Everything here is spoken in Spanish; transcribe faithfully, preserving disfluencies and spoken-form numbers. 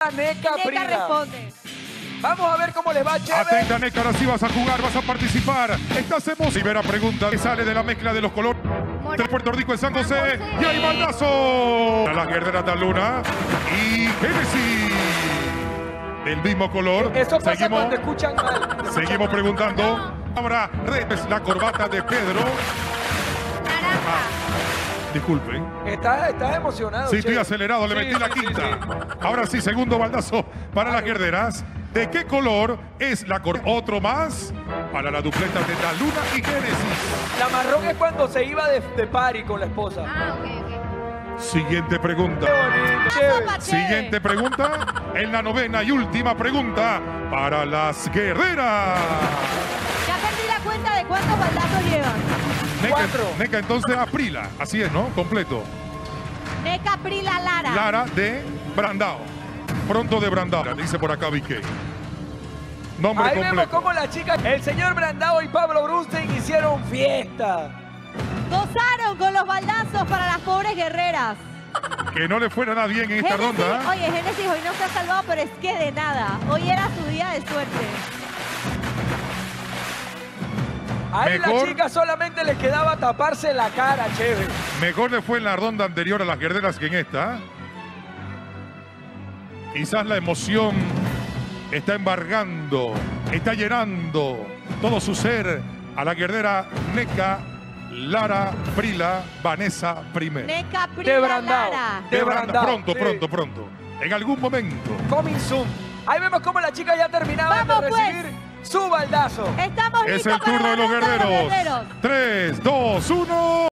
Neca Neca Prila. responde. Vamos a ver cómo les va, chévere. Atenta, Neca, ahora sí vas a jugar, vas a participar. Estás emocionado. Primera pregunta que sale de la mezcla de los colores de Puerto Rico en San José. San José. Y hay baldazo. A las guerreras de Luna y Génesis. Del mismo color. Eso pasa Seguimos, cuando escuchan mal. seguimos preguntando. Ahora, Reves, la corbata de Pedro. Naranja. Disculpen. Estás, estás emocionado. Sí, estoy chévere. acelerado, le Sí, metí la sí, sí, quinta. sí. Ahora sí, segundo baldazo para las guerreras. ¿De qué color es la corbata? Otro más para la dupleta de la Luna y Génesis. La marrón es cuando se iba de, de party con la esposa. Ah, ok, ok. Siguiente pregunta. Qué bonito, chévere. Sopa, chévere. Siguiente pregunta. En la novena y última pregunta para las guerreras. Ya perdí la cuenta de cuántos baldazos llevan. Neca, Cuatro. Neca, entonces Aprila. Así es, ¿no? Completo. Neca Prila Lara. Lara de Brandao. Pronto de Brandao. Dice por acá Vique. Nombre Ahí vemos completo. cómo las chicas, el señor Brandao y Pablo Brunstein hicieron fiesta. Gozaron con los baldazos para las pobres guerreras. Que no le fuera nada bien en esta Génesis, ronda. oye, Génesis hoy no se ha salvado, pero es que de nada. Hoy era su día de suerte. A él Mejor. las chicas solamente les quedaba taparse la cara, chévere. Mejor le fue en la ronda anterior a las guerreras que en esta. Quizás la emoción está embargando, está llenando todo su ser a la guerrera Neca, Lara, Prila, Vanessa primero. Neca De Prila Brandao. Lara. de De Branda, Brandao, pronto, sí. pronto, pronto. En algún momento. Coming soon. Ahí vemos cómo las chicas ya terminaban Vamos, de pues. recibir su baldazo. Estamos Es listos el turno para de los la ronda guerreros. guerreros. tres, dos, uno.